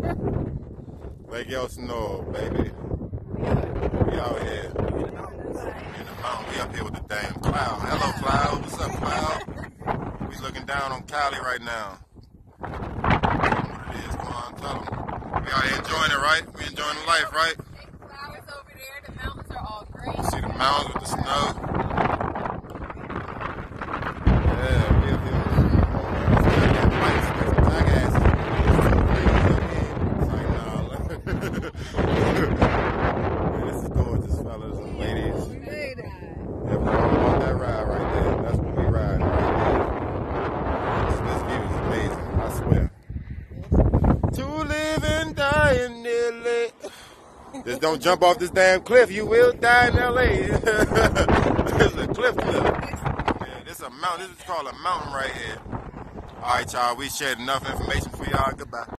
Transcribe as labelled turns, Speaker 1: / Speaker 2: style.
Speaker 1: Lake Elsinore, baby. We out here. In the mountain. We up here with the damn cloud. Hello, cloud. What's up, cloud? We looking down on Cali right now. What it is, come on, tell them. We out here enjoying it, right? We enjoying the life, right?
Speaker 2: Flowers over there. The mountains are all green.
Speaker 1: See the mountains with the snow. Yeah, we up here. This is gorgeous, fellas and ladies. Yeah, we're on that ride right there. That's what we ride right there. This view is amazing, I swear. To live and die in LA. Just don't jump off this damn cliff. You will die in LA. This is a cliff. Yeah, this is a mountain. This is called a mountain right here. All right, y'all. We shared enough information for y'all. Goodbye.